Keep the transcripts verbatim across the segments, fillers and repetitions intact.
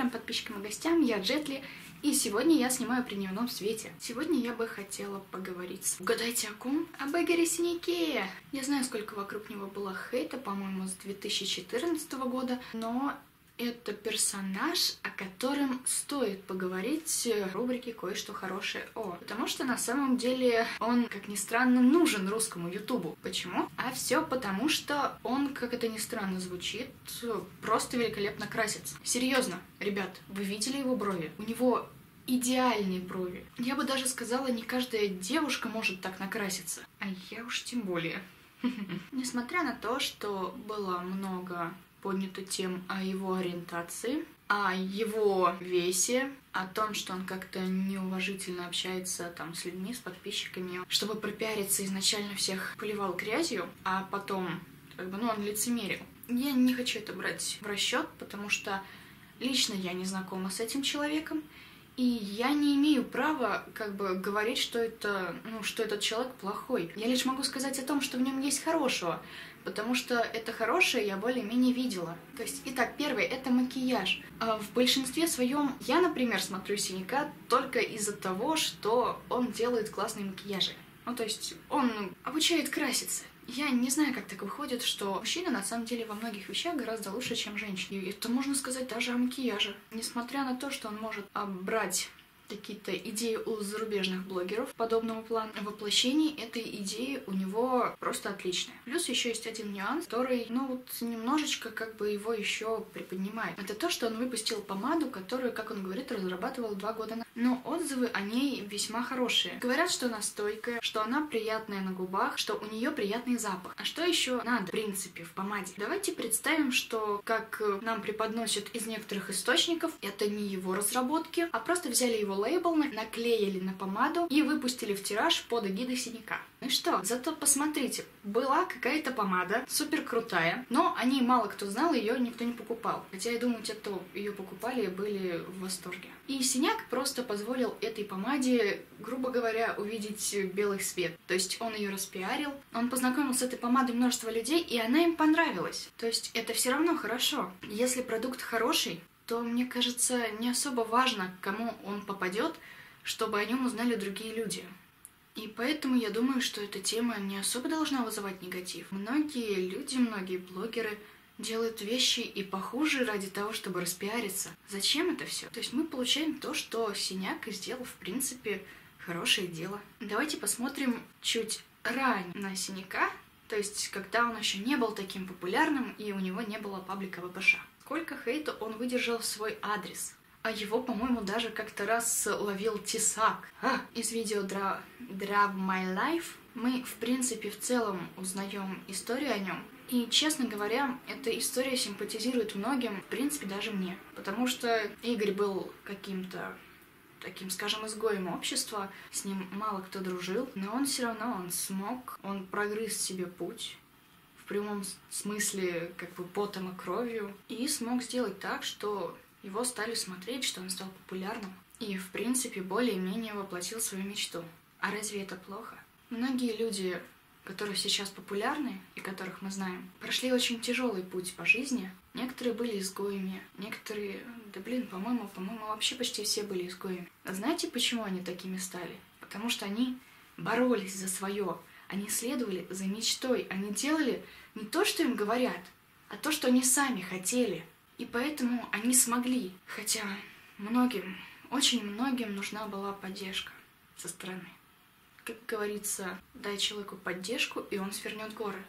всем подписчикам и гостям, я Джетли, и сегодня я снимаю при дневном свете. Сегодня я бы хотела поговорить, угадайте о ком? Об Игоре Синяке! Я знаю, сколько вокруг него было хейта, по-моему, с две тысячи четырнадцатого года, но это персонаж, о котором стоит поговорить в рубрике «Кое-что хорошее о». Потому что на самом деле он, как ни странно, нужен русскому ютубу. Почему? А все потому, что он, как это ни странно звучит, просто великолепно красится. Серьезно, ребят, вы видели его брови? У него идеальные брови. Я бы даже сказала, не каждая девушка может так накраситься. А я уж тем более. Несмотря на то, что было много поднято тем о его ориентации, о его весе, о том, что он как-то неуважительно общается там с людьми, с подписчиками, чтобы пропиариться, изначально всех поливал грязью, а потом, как бы, ну, он лицемерил. Я не хочу это брать в расчет, потому что лично я не знакома с этим человеком, и я не имею права, как бы, говорить, что это, ну, что этот человек плохой. Я лишь могу сказать о том, что в нем есть хорошего, потому что это хорошее я более-менее видела. То есть, итак, первое — это макияж. В большинстве своем я, например, смотрю Синяка только из-за того, что он делает классные макияжи. Ну, то есть, он обучает краситься. Я не знаю, как так выходит, что мужчина на самом деле во многих вещах гораздо лучше, чем женщина. И это можно сказать даже о макияже. Несмотря на то, что он может брать какие-то идеи у зарубежных блогеров подобного плана, воплощение этой идеи у него просто отличное. Плюс еще есть один нюанс, который, ну вот, немножечко как бы его еще приподнимает. Это то, что он выпустил помаду, которую, как он говорит, разрабатывал два года назад. Но отзывы о ней весьма хорошие. Говорят, что она стойкая, что она приятная на губах, что у нее приятный запах. А что еще надо, в принципе, в помаде? Давайте представим, что, как нам преподносят из некоторых источников, это не его разработки, а просто взяли его лейбл, наклеили на помаду и выпустили в тираж под эгидой Синяка. Ну что, зато посмотрите, была какая-то помада, супер крутая, но о ней мало кто знал, ее никто не покупал. Хотя я думаю, те, кто ее покупали, были в восторге. И Синяк просто позволил этой помаде, грубо говоря, увидеть белый свет. То есть он ее распиарил, он познакомил с этой помадой множество людей, и она им понравилась. То есть это все равно хорошо. Если продукт хороший, то, мне кажется, не особо важно, к кому он попадет, чтобы о нем узнали другие люди. И поэтому я думаю, что эта тема не особо должна вызывать негатив. Многие люди, многие блогеры делают вещи и похуже ради того, чтобы распиариться. Зачем это все? То есть мы получаем то, что Синяк сделал, в принципе, хорошее дело. Давайте посмотрим чуть ранее на Синяка, то есть когда он еще не был таким популярным и у него не было паблика ВПШ. Сколько хейта он выдержал в свой адрес. А его, по-моему, даже как-то раз ловил Тесак. А, из видео Draw, Draw My Life мы, в принципе, в целом узнаем историю о нем. И, честно говоря, эта история симпатизирует многим, в принципе, даже мне. Потому что Игорь был каким-то таким, скажем, изгоем общества, с ним мало кто дружил, но он все равно, он смог, он прогрыз себе путь, в прямом смысле, как бы, потом и кровью, и смог сделать так, что его стали смотреть, что он стал популярным, и, в принципе, более-менее воплотил свою мечту. А разве это плохо? Многие люди, которые сейчас популярны и которых мы знаем, прошли очень тяжелый путь по жизни. Некоторые были изгоями, некоторые, да блин, по-моему, по-моему, вообще почти все были изгоями. А знаете, почему они такими стали? Потому что они боролись за свое, они следовали за мечтой, они делали не то, что им говорят, а то, что они сами хотели. И поэтому они смогли. Хотя многим, очень многим нужна была поддержка со стороны. Как говорится, дай человеку поддержку, и он свернет горы.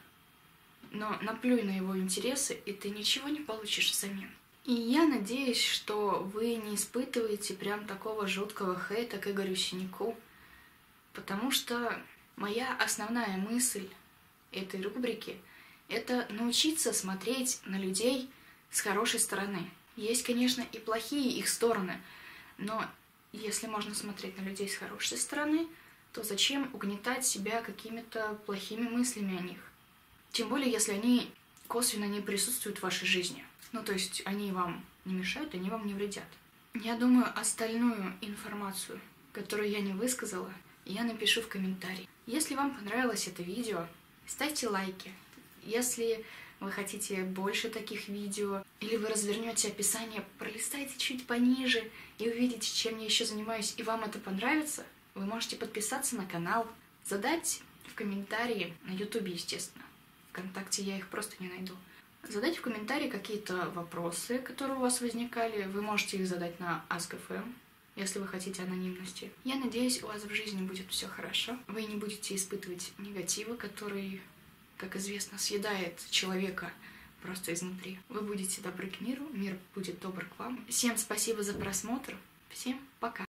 Но наплюй на его интересы, и ты ничего не получишь взамен. И я надеюсь, что вы не испытываете прям такого жуткого хейта к Игорю Синяку, потому что моя основная мысль этой рубрики — это научиться смотреть на людей с хорошей стороны. Есть, конечно, и плохие их стороны, но если можно смотреть на людей с хорошей стороны, то зачем угнетать себя какими-то плохими мыслями о них? Тем более, если они косвенно не присутствуют в вашей жизни. Ну, то есть они вам не мешают, они вам не вредят. Я думаю, остальную информацию, которую я не высказала, я напишу в комментарии. Если вам понравилось это видео, ставьте лайки. Если вы хотите больше таких видео, или вы развернете описание, пролистайте чуть пониже и увидите, чем я еще занимаюсь, и вам это понравится, вы можете подписаться на канал, задать в комментарии, на ютубе, естественно, ВКонтакте я их просто не найду, задать в комментарии какие-то вопросы, которые у вас возникали, вы можете их задать на Ask эф эм, если вы хотите анонимности. Я надеюсь, у вас в жизни будет все хорошо. Вы не будете испытывать негатива, который, как известно, съедает человека просто изнутри. Вы будете добры к миру, мир будет добр к вам. Всем спасибо за просмотр. Всем пока.